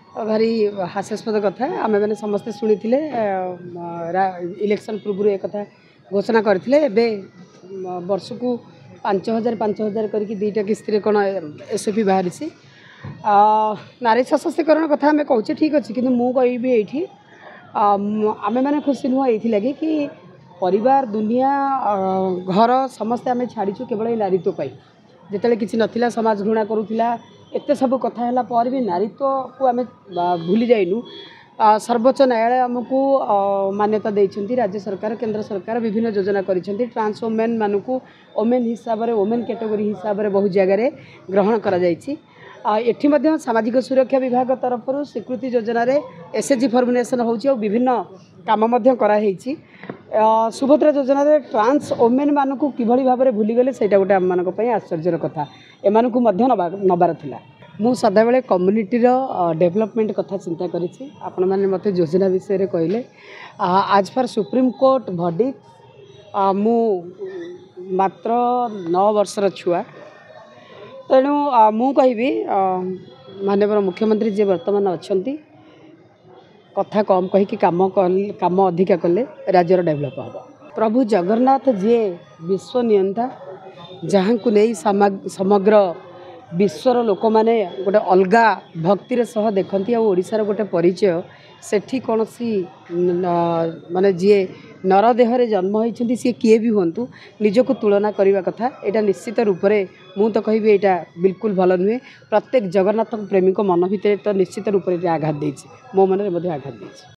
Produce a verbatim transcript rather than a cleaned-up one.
भारी हास्यास्पद कथा आम मैंने समस्ते शुणी इलेक्शन पूर्व एक कथा घोषणा करते वर्ष को पांच हजार पांच हजार करके दुईटा किस्ती कौन एसओपी बाहरी नारी सशक्तिकरण कथा आम कहे ठीक अच्छे कि मुझे ये आम मैंने खुशी नुह ये लगे कि परिवार दुनिया घर समस्ते आम छाड़ीचु केवल नारीत्व पाई जिते किसी नथिला समाज घृणा करूला एत सब कथा है पर भी नारीत्व को आम भूली जाइनु। सर्वोच्च न्यायालय आमको मान्यता देइछंती राज्य सरकार केंद्र सरकार विभिन्न योजना करिसेंती ट्रांस वोमेन मानकु वोमेन हिसाब रे वोमेन कैटेगरी हिसाब रे बहुत जगह ग्रहण करा जाइछि। एठी मध्य सामाजिक सुरक्षा विभाग तरफ स्वीकृति योजना रे एसएचजी फॉर्मुलेशन होछि और विभिन्न काम मध्य करा हेछि। सुभद्रा योजना रे ट्रांस वोमेन मानकु किभଳି भाबरे भूली गले सेटा गोटे आम मानक पई आश्चर्यर कथा एमानकु मध्य नबार थिला। मु सदाबेले कम्युनिटी डेवलपमेंट कथा चिंता करिछि आपण माने मते योजना विषय रे कहले आज फॉर सुप्रीम कोर्ट वर्डिक्ट मु मात्र नौ वर्षर छुआ तेणु मु कहबी माननीय मुख्यमंत्री जी वर्तमान अच्छंती कथा कम कहीकि काम काम अधिका कले राज्यर डेभलप हम। प्रभु जगन्नाथ जी विश्व नियंता जहाँ को नहीं समग्र विश्वर लोक मैंने गोटे अलगा भक्तिर सह देखती आशार गोटे परिचय सेठी कौन सी माने जी नरदेह जन्म होती सी किए भी हूँ निजक तुलना करने कथा यहाँ निश्चित रूप से मु तो कहि यहाँ बिल्कुल भल नुहे। प्रत्येक जगन्नाथ प्रेमी मन भितर तो निश्चित रूप से आघात देछि मो मन में आघात देछि।